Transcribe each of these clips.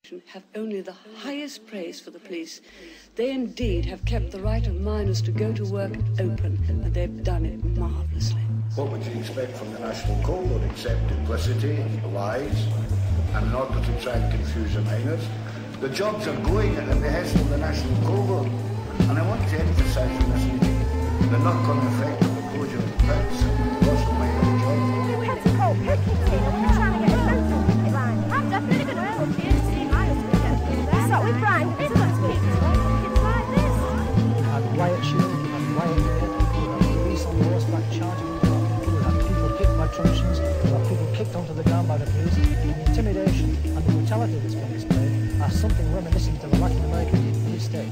have only the highest praise for the police. They indeed have kept the right of miners to go to work open, and they've done it marvellously. What would you expect from the National Code except duplicity, lies, and in order to try and confuse the miners? The jobs are going at the behest of the National Code, and I want to emphasise in this meeting, they're not going to affect the closure of the pits and loss of miners' jobs. You had to call Picketing and we're trying to get a sentence in line. I'm definitely going to help you. So with Brian, it's got to be it's like this. You had riot shield, you had riot gear, you had police on horseback charging people, you had people kicked by truncheons, you had people kicked onto the ground by the police. The intimidation and the brutality that's been displayed are something reminiscent of a Latin American police state.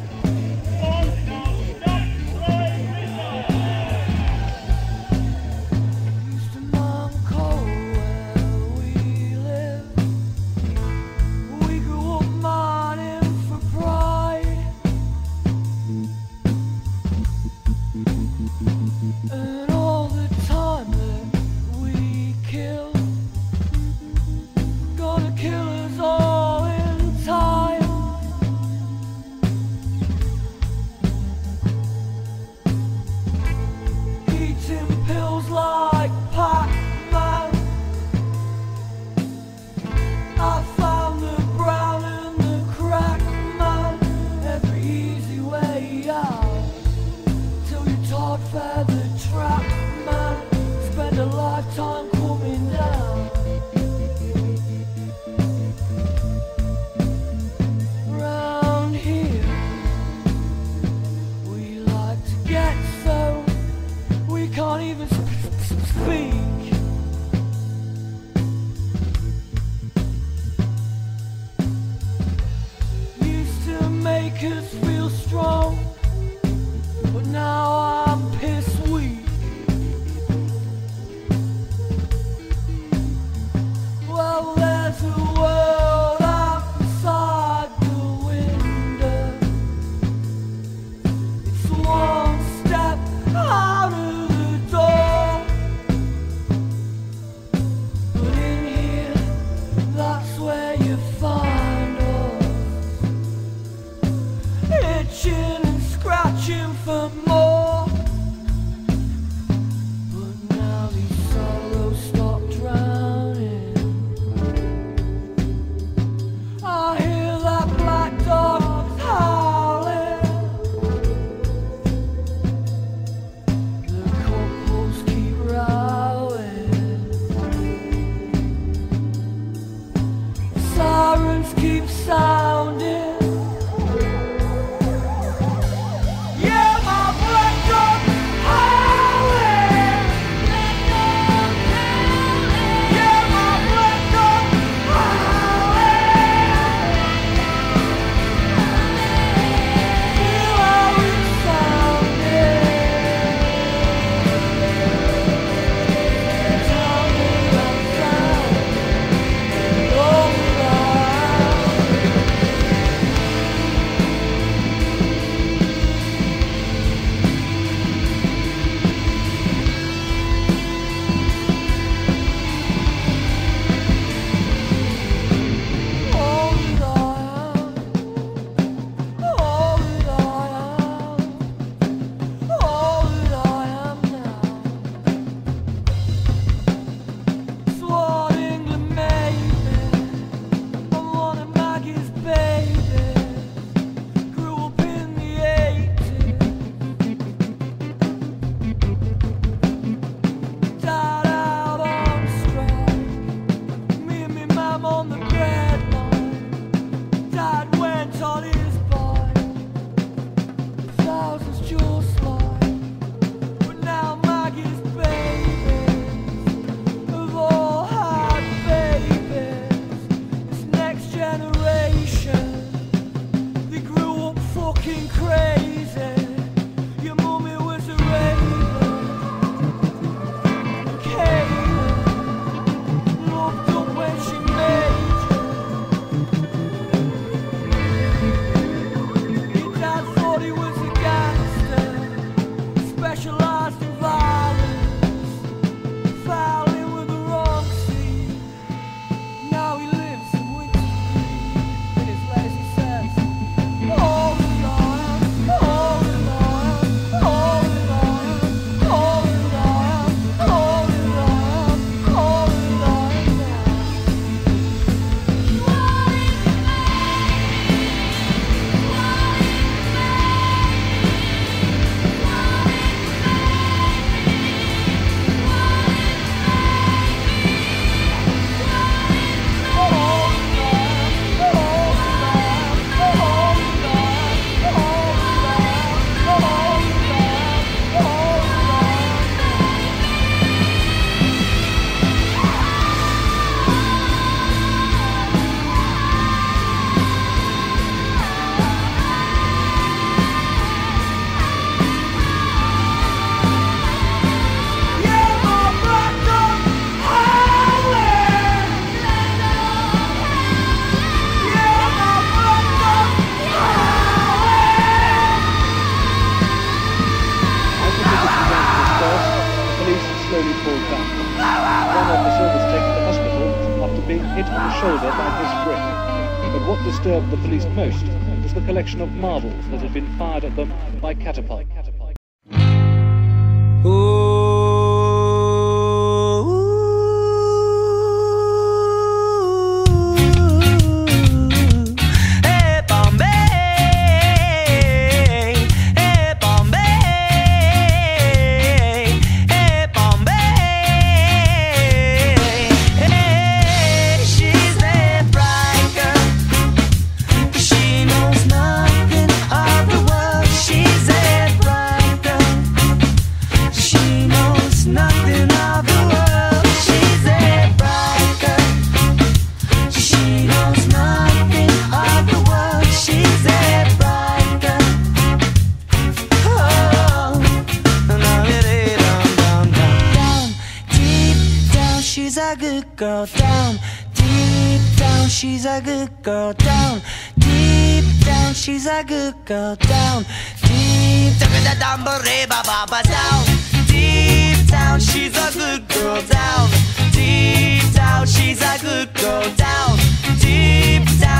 And all the time that we kill, gonna kill us all in time. Eating pills like Pac-Man. I found the brown and the crack, man. Every easy way out till you're taught feather trap, man. Spend a lifetime coming down. Round here we like to get so we can't even speak. Used to make us feel strong, but now I'm piss weak. Well, there's a world outside the window. It's one step out of the door. But in here, that's where you find us. Itching and scratching for more. But what disturbed the police most was the collection of marbles that had been fired at them by catapult. She's a good girl down, deep down. She's a good girl down, deep down. She's a good girl down, deep down. Down, deep down. She's a good girl down, deep down. She's a good girl down, deep down.